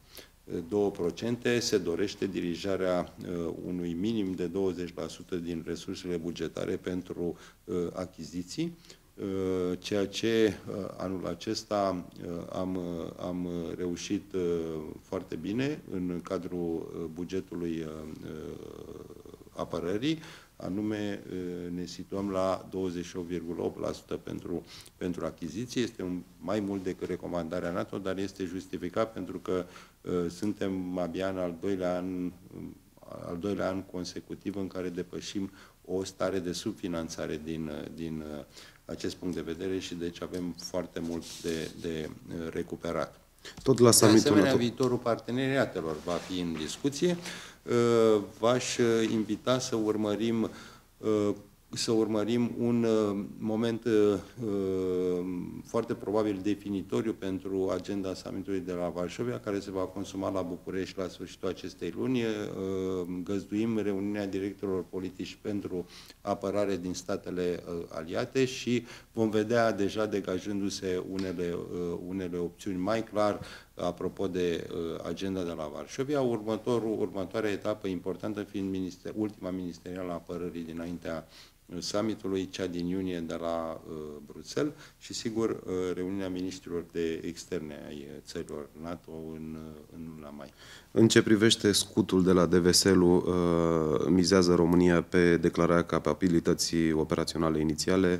2% se dorește dirijarea unui minim de 20% din resursele bugetare pentru achiziții, ceea ce anul acesta am reușit foarte bine în cadrul bugetului apărării, anume ne situăm la 28,8% pentru achiziții. Este mai mult decât recomandarea NATO, dar este justificat pentru că suntem abia în al doilea an consecutiv în care depășim o stare de subfinanțare din acest punct de vedere și deci avem foarte mult de recuperat. Tot la summitul de asemenea, NATO. viitorul parteneriatelor va fi în discuție. V-aș invita să urmărim să urmărim un moment foarte probabil definitoriu pentru agenda summitului de la Varșovia, care se va consuma la București la sfârșitul acestei luni. Găzduim reuniunea directorilor politici pentru apărare din statele aliate și vom vedea deja degajându-se unele opțiuni mai clar apropo de agenda de la Varșovia. Următoarea etapă importantă fiind ultima ministerială a apărării dinaintea summitului, cea din iunie de la Bruxelles și, sigur, reuniunea ministrilor de externe ai țărilor NATO în luna mai. În ce privește scutul de la DVSL-ul, mizează România pe declararea capabilității operaționale inițiale?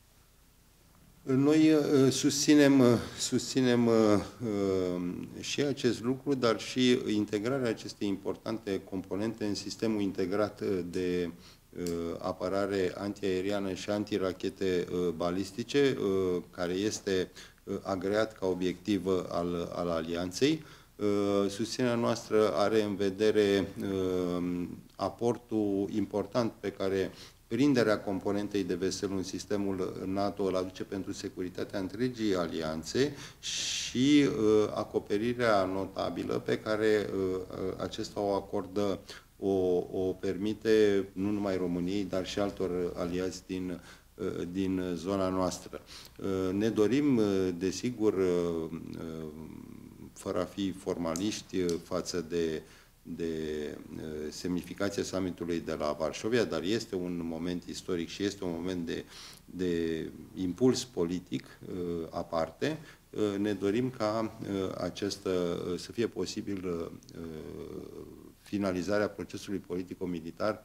Noi susținem și acest lucru, dar și integrarea acestei importante componente în sistemul integrat de apărare antiaeriană și antirachete balistice, care este agreat ca obiectiv al alianței. Susținerea noastră are în vedere aportul important pe care prinderea componentei de vesel în sistemul NATO îl aduce pentru securitatea întregii alianțe și acoperirea notabilă pe care acesta o acordă, o permite nu numai României, dar și altor aliați din zona noastră. Ne dorim, desigur, fără a fi formaliști față de semnificația summitului de la Varșovia, dar este un moment istoric și este un moment de impuls politic aparte. Ne dorim ca să fie posibil finalizarea procesului politico-militar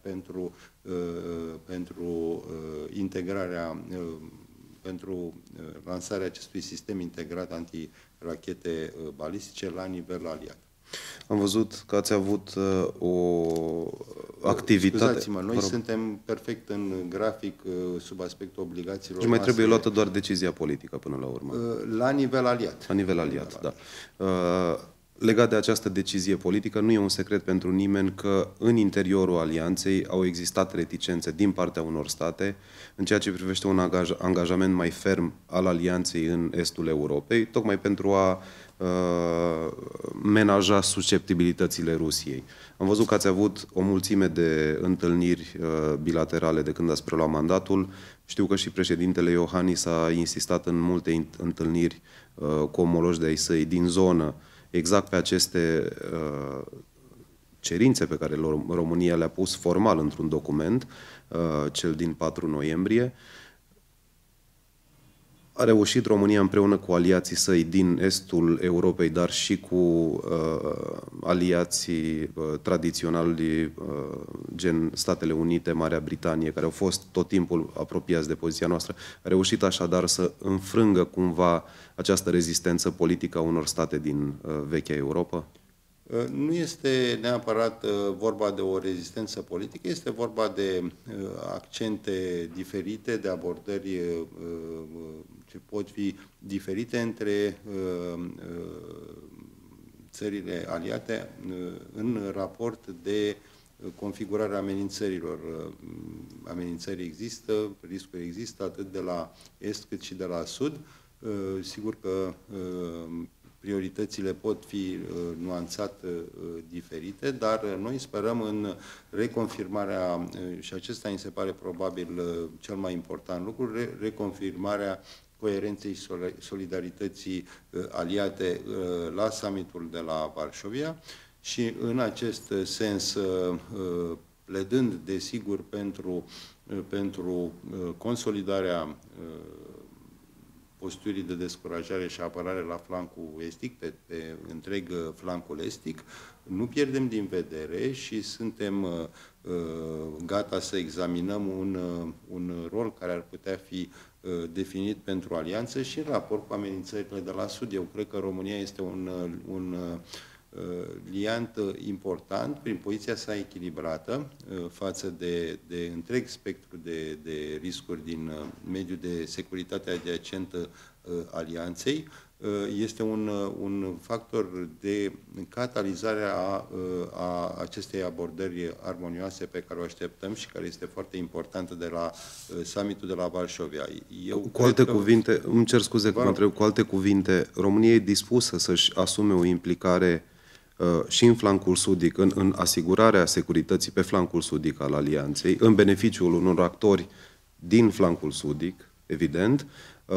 pentru integrarea, pentru lansarea acestui sistem integrat antirachete balistice la nivel aliat. Am văzut că ați avut o activitate... Scuzați-mă, noi suntem perfect în grafic sub aspectul obligațiilor. Și mai trebuie luată doar decizia politică până la urmă. La nivel aliat. La nivel aliat, da. Legat de această decizie politică, nu e un secret pentru nimeni că în interiorul alianței au existat reticențe din partea unor state în ceea ce privește un angajament mai ferm al alianței în estul Europei, tocmai pentru a menaja susceptibilitățile Rusiei. Am văzut că ați avut o mulțime de întâlniri bilaterale de când ați preluat mandatul. Știu că și președintele Iohannis a insistat în multe întâlniri cu omologi de ai săi din zonă exact pe aceste cerințe pe care România le-a pus formal într-un document, cel din 4 noiembrie. A reușit România împreună cu aliații săi din estul Europei, dar și cu aliații tradiționali, gen Statele Unite, Marea Britanie, care au fost tot timpul apropiați de poziția noastră, a reușit așadar să înfrângă cumva această rezistență politică a unor state din vechea Europa? Nu este neapărat vorba de o rezistență politică, este vorba de accente diferite, de abordări ce pot fi diferite între țările aliate în raport de configurarea amenințărilor. Amenințări există, riscuri există atât de la est cât și de la sud. Sigur că prioritățile pot fi nuanțat diferite, dar noi sperăm în reconfirmarea, și acesta mi se pare probabil cel mai important lucru, reconfirmarea coerenței solidarității aliate la summitul de la Varșovia și în acest sens pledând desigur pentru consolidarea posturii de descurajare și apărare la flancul estic, pe întreg flancul estic, nu pierdem din vedere și suntem gata să examinăm un rol care ar putea fi definit pentru alianță și în raport cu amenințările de la Sud. Eu cred că România este un liant important prin poziția sa echilibrată față de întreg spectru de riscuri din mediul de securitate adiacentă alianței. este un factor de catalizare a acestei abordări armonioase pe care o așteptăm și care este foarte importantă de la summitul de la Varșovia. Cu alte cuvinte, îmi cer scuze că mă întreb, cu alte cuvinte, România e dispusă să-și asume o implicare și în flancul sudic, în asigurarea securității pe flancul sudic al alianței, în beneficiul unor actori din flancul sudic, evident,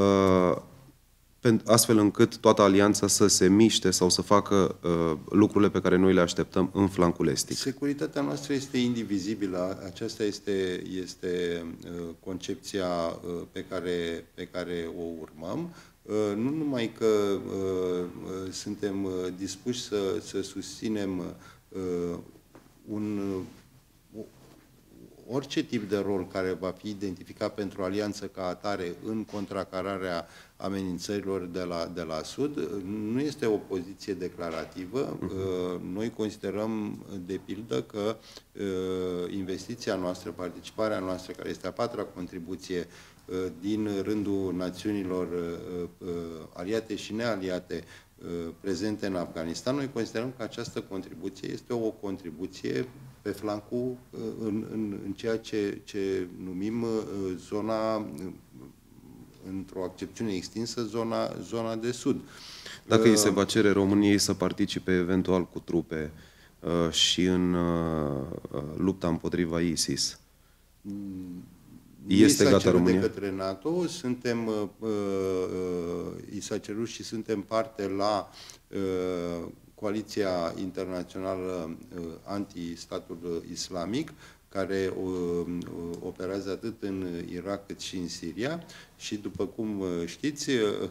astfel încât toată alianța să se miște sau să facă lucrurile pe care noi le așteptăm în flancul estic. Securitatea noastră este indivizibilă. Aceasta este concepția pe care o urmăm. Nu numai că suntem dispuși să susținem orice tip de rol care va fi identificat pentru alianță ca atare în contracararea amenințărilor de la Sud, nu este o poziție declarativă. Noi considerăm, de pildă, că investiția noastră, participarea noastră, care este a patra contribuție din rândul națiunilor aliate și nealiate prezente în Afganistan, noi considerăm că această contribuție este o contribuție pe flancul în ceea ce numim zona, într-o accepțiune extinsă, zona de sud. Dacă îi se va cere României să participe eventual cu trupe și în lupta împotriva ISIS, este gata România? De către NATO, i s-a cerut și suntem parte la coaliția internațională anti-statul islamic, care operează atât în Irak cât și în Siria și, după cum știți,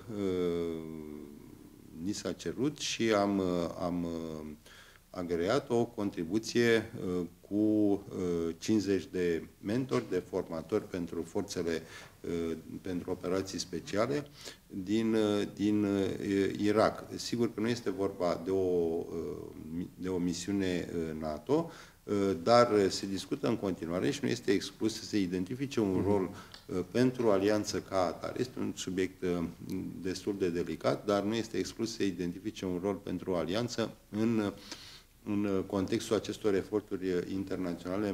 ni s-a cerut și am agreat o contribuție cu 50 de mentori, de formatori pentru forțele, pentru operații speciale din Irak. Sigur că nu este vorba de o misiune NATO, dar se discută în continuare și nu este exclus să se identifice un rol pentru alianță ca atare. Este un subiect destul de delicat, dar nu este exclus să se identifice un rol pentru alianță în contextul acestor eforturi internaționale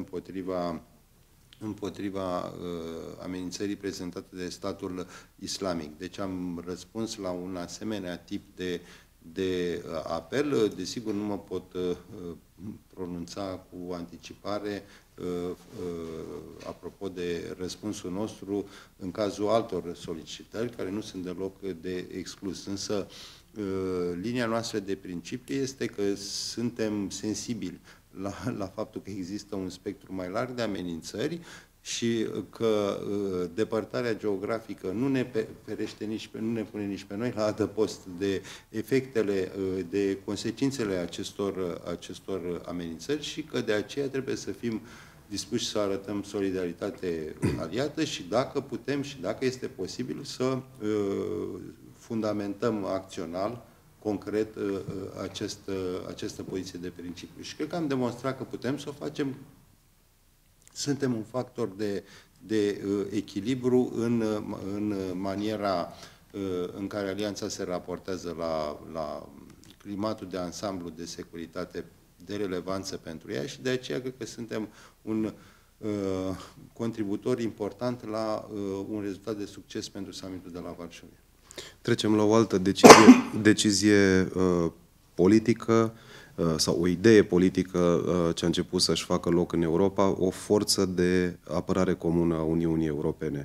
împotriva amenințării prezentate de statul islamic. Deci am răspuns la un asemenea tip de apel. Desigur, nu mă pot pronunța cu anticipare apropo de răspunsul nostru în cazul altor solicitări, care nu sunt deloc de exclus. Însă, linia noastră de principiu este că suntem sensibili la faptul că există un spectru mai larg de amenințări și că depărtarea geografică nu ne ferește nu ne pune nici pe noi la adăpost de efectele, de consecințele acestor amenințări și că de aceea trebuie să fim dispuși să arătăm solidaritate aliată și dacă putem și dacă este posibil să fundamentăm acțional, concret, această poziție de principiu. Și cred că am demonstrat că putem să o facem. Suntem un factor de echilibru în maniera în care alianța se raportează la climatul de ansamblu de securitate de relevanță pentru ea și de aceea cred că suntem un contributor important la un rezultat de succes pentru summitul de la Varșovia. Trecem la o altă decizie politică sau o idee politică ce a început să-și facă loc în Europa, o forță de apărare comună a Uniunii Europene.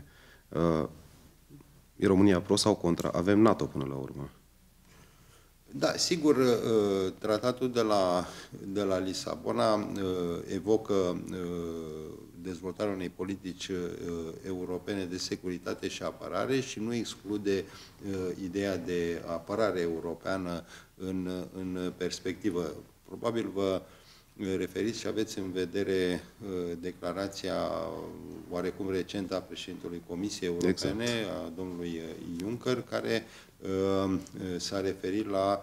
E România pro sau contra? Avem NATO până la urmă. Da, sigur, tratatul de la Lisabona evocă dezvoltarea unei politici europene de securitate și apărare și nu exclude ideea de apărare europeană în perspectivă. Probabil vă referiți și aveți în vedere declarația oarecum recentă a președintelui Comisiei Europene, exact, a domnului Juncker, care s-a referit la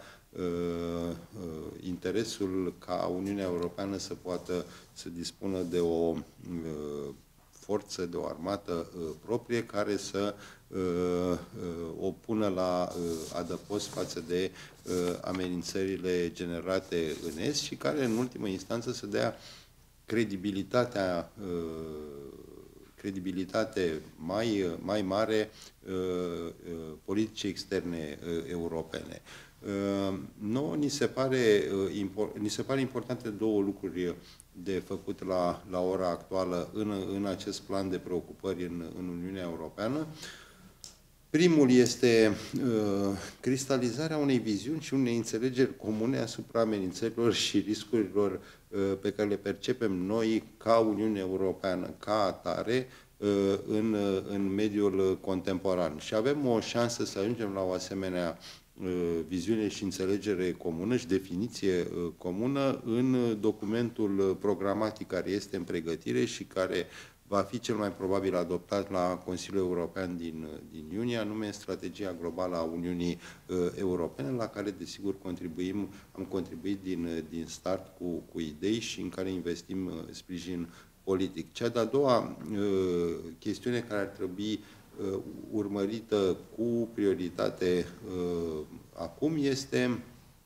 interesul ca Uniunea Europeană să poată să dispună de o forță, de o armată proprie care să o pună la adăpost față de amenințările generate în Est și care, în ultimă instanță, să dea credibilitate mai mare politicii externe europene. Nouă ni se pare importante două lucruri de făcut la ora actuală în acest plan de preocupări în Uniunea Europeană. Primul este cristalizarea unei viziuni și unei înțelegeri comune asupra amenințărilor și riscurilor pe care le percepem noi ca Uniune Europeană, ca atare, în mediul contemporan. Și avem o șansă să ajungem la o asemenea viziune și înțelegere comună și definiție comună în documentul programatic care este în pregătire și care va fi cel mai probabil adoptat la Consiliul European din iunie, anume strategia globală a Uniunii Europene, la care, desigur, am contribuit din start cu idei și în care investim sprijin politic. Cea de-a doua chestiune care ar trebui urmărită cu prioritate acum este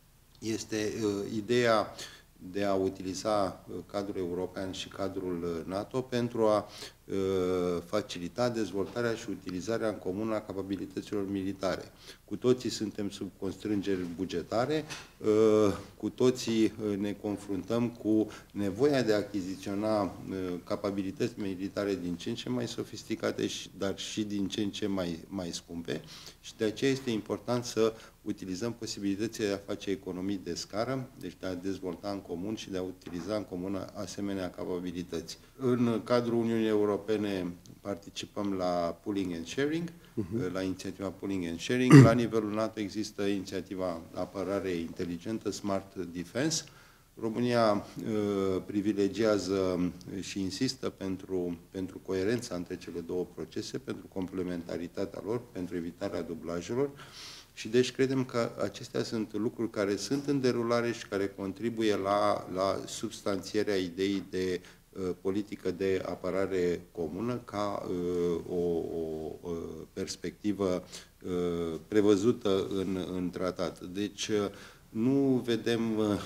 ideea de a utiliza cadrul european și cadrul NATO pentru a facilita dezvoltarea și utilizarea în comun a capabilităților militare. Cu toții suntem sub constrângeri bugetare, cu toții ne confruntăm cu nevoia de a achiziționa capabilități militare din ce în ce mai sofisticate, dar și din ce în ce mai scumpe și de aceea este important să utilizăm posibilitățile de a face economii de scară, deci de a dezvolta în comun și de a utiliza în comun asemenea capabilități. În cadrul Uniunii Europene participăm la Pooling and Sharing, la inițiativa Pooling and Sharing. La nivelul NATO există inițiativa Apărare Inteligentă, Smart Defense. România privilegiază și insistă pentru coerența între cele două procese, pentru complementaritatea lor, pentru evitarea dublajelor. Și deci credem că acestea sunt lucruri care sunt în derulare și care contribuie la substanțierea ideii de politică de apărare comună ca o perspectivă prevăzută în tratat. Deci nu vedem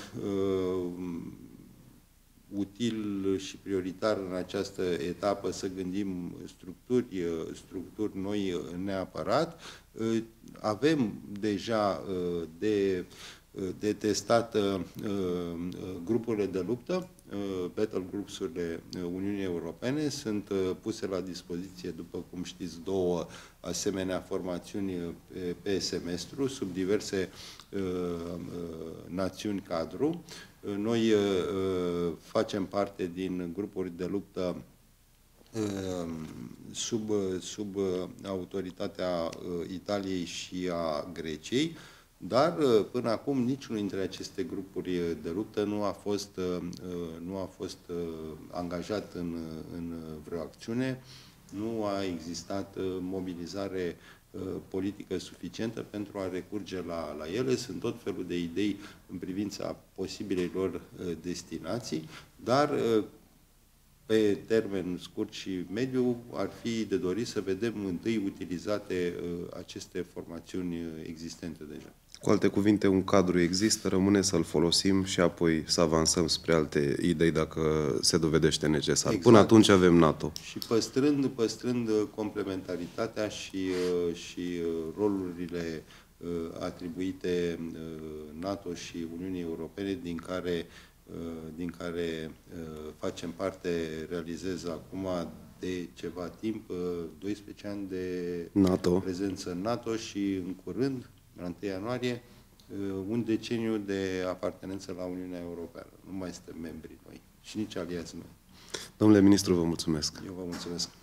util și prioritar în această etapă să gândim structuri noi neapărat. Avem deja de testat grupurile de luptă, battle groups-urile Uniunii Europene, sunt puse la dispoziție, după cum știți, două asemenea formațiuni pe semestru, sub diverse națiuni cadru. Noi facem parte din grupuri de luptă sub autoritatea Italiei și a Greciei, dar până acum niciunul dintre aceste grupuri de luptă nu a fost angajat în vreo acțiune, nu a existat mobilizare politică suficientă pentru a recurge la ele. Sunt tot felul de idei în privința posibilelor destinații, dar pe termen scurt și mediu ar fi de dorit să vedem întâi utilizate aceste formațiuni existente deja. Cu alte cuvinte, un cadru există, rămâne să-l folosim și apoi să avansăm spre alte idei dacă se dovedește necesar. Exact. Până atunci avem NATO. Și păstrând complementaritatea și rolurile atribuite NATO și Uniunii Europene, din care facem parte, realizez acum de ceva timp, 12 ani de NATO. Prezență în NATO și în curând, la 1 ianuarie, un deceniu de apartenență la Uniunea Europeană. Nu mai suntem membri noi și nici aliați noi. Domnule ministru, vă mulțumesc. Eu vă mulțumesc.